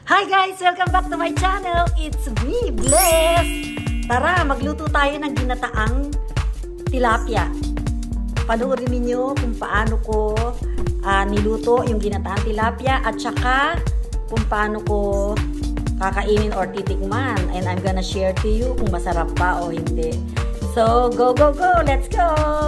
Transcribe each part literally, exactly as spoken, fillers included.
Hi guys! Welcome back to my channel! It's me, Bless! Tara, magluto tayo ng ginataang tilapia. Panoorin ninyo kung paano ko uh, niluto yung ginataang tilapia at saka kung paano ko kakainin or titikman. And I'm gonna share to you kung masarap ba o hindi. So, go, go, go! Let's go!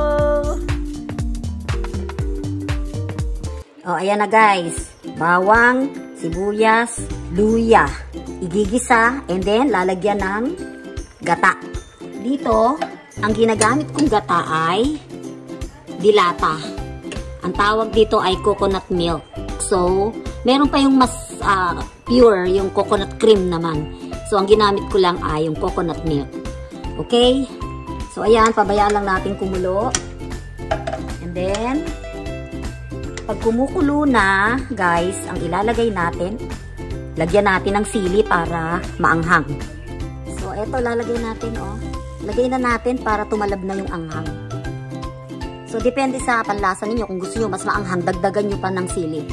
Oh, ayan na guys. Bawang, sibuyas, luya. Igigisa and then lalagyan ng gata. Dito, ang ginagamit kong gata ay dilata. Ang tawag dito ay coconut milk. So, meron pa yung mas uh, pure, yung coconut cream naman. So, ang ginamit ko lang ay yung coconut milk. Okay? So, ayan, pabayaan lang natin kumulo. And then, pag kumukulo na, guys, ang ilalagay natin, lagyan natin ng sili para maanghang. So, eto, lalagay natin, oh. Lagay na natin para tumalab na yung anghang. So, depende sa panlasa ninyo. Kung gusto nyo mas maanghang, dagdagan nyo pa ng sili.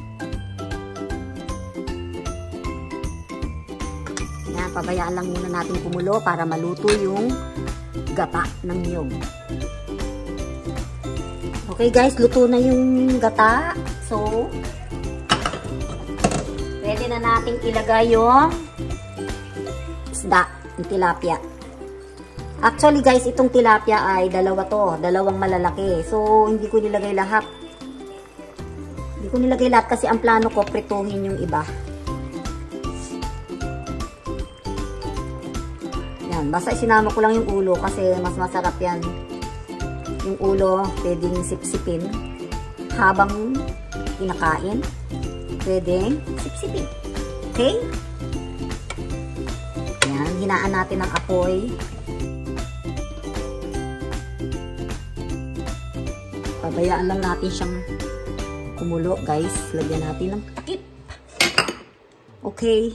Yan, pabayaan lang muna natin kumulo para maluto yung gata ng niyog. Okay guys, luto na yung gata. So, pwede na nating ilagay yung isda, yung tilapia. Actually guys, itong tilapia ay dalawa to, dalawang malalaki. So, hindi ko nilagay lahat. Hindi ko nilagay lahat kasi ang plano ko, prituhin yung iba. Yan, basta isinama ko lang yung ulo kasi mas masarap yan. Yung ulo, pwedeng sipsipin. Habang kinakain, pwedeng sipsipin. Okay? Yan, hinaan natin ang apoy. Pabayaan lang natin siyang kumulo, guys. Lagyan natin ng takip. Okay.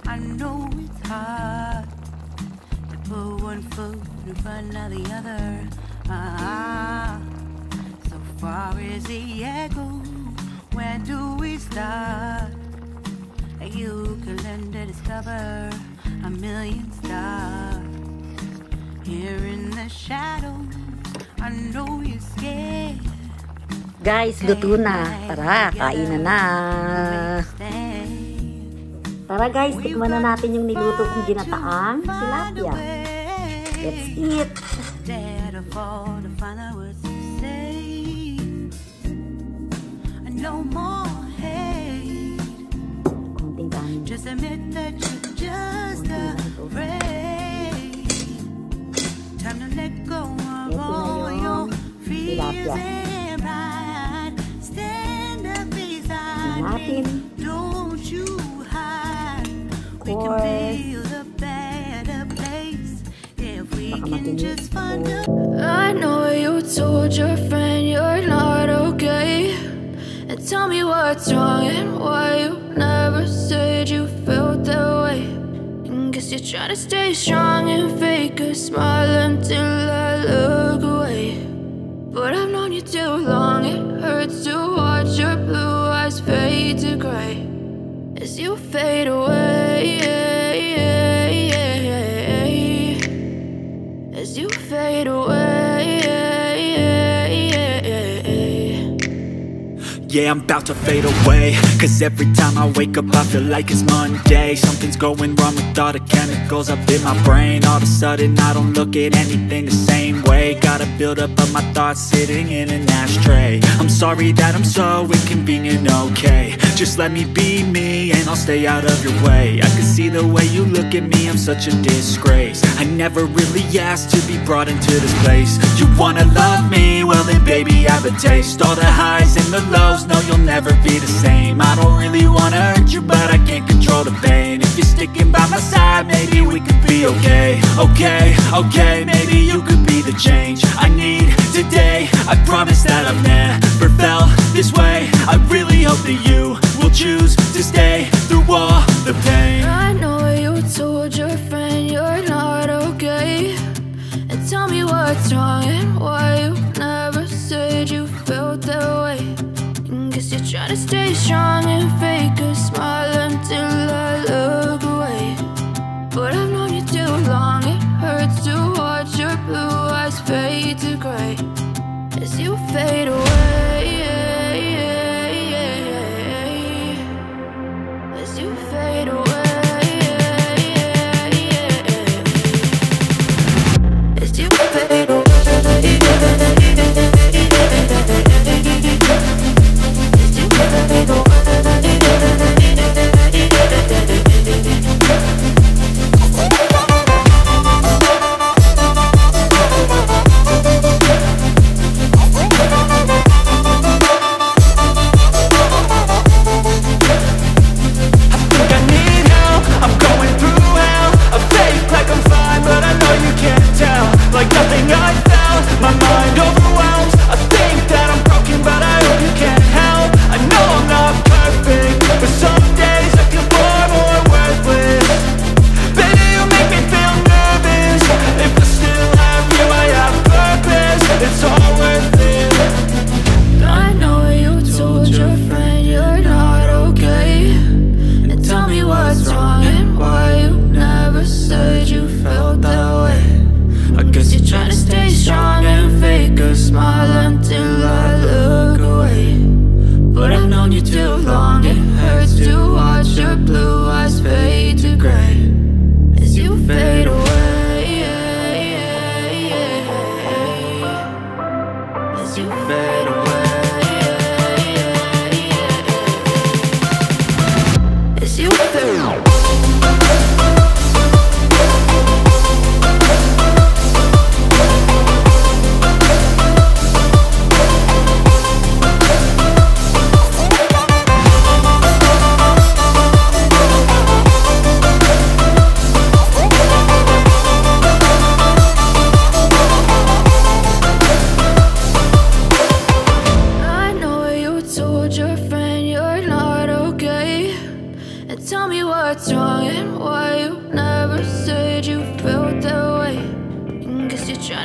I know it's hard to put one foot in front of the other. Ah, so far as the echo, where do we start? You can learn to discover a million stars here in the shadows. I know you're scared. Guys, luto na. Tara, kain na na. Tara guys, tikman na natin yung niluto kong ginataang tilapia. Let's eat. No more hate. Konting kanin. Just admit that you're just afraid. Time to let go of all your fears and pride. Stand up beside me. Don't you hide. We can build a better place if we can just find a. I know you told your friend you're not okay. And tell me what's wrong and why you never said you felt that way. And guess you're trying to stay strong and fake a smile until I look away. But I've known you too long, it hurts to watch your blue eyes fade to gray as you fade away. As you fade away. Yeah, I'm about to fade away, cause every time I wake up I feel like it's Monday. Something's going wrong with all the chemicals up in my brain. All of a sudden I don't look at anything the same way. Got a buildup of my thoughts sitting in an ashtray. I'm sorry that I'm so inconvenient, okay. Just let me be me and I'll stay out of your way. I can see the way you look at me, I'm such a disgrace. I never really asked to be brought into this place. You wanna love me? Well then baby have a taste. All the highs and the lows, no, you'll never be the same. I don't really wanna hurt you, but I can't control the pain. If you're sticking by my side, maybe we could be okay. Okay, okay, maybe you could be the change I need today. I promise that I've never felt this way. I really hope that you will choose to stay through all the pain. I know you told your friend you're not okay. And tell me what's wrong and why you never said you felt that way. Guess you're trying to stay strong and fake a smile until I look away. But I've known you too long, it hurts to watch your blue eyes fade to gray as you fade away.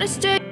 stay.